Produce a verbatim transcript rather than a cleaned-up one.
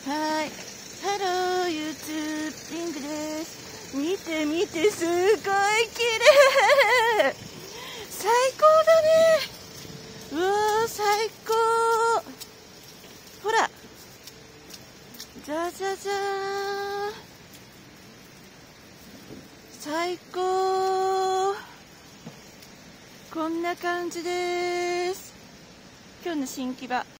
はい。ハロー、YouTube、リングです。見て見て、すごい綺麗。最高だね。うわー、最高。ほら。じゃじゃじゃーん。最高。こんな感じです。今日の新木場。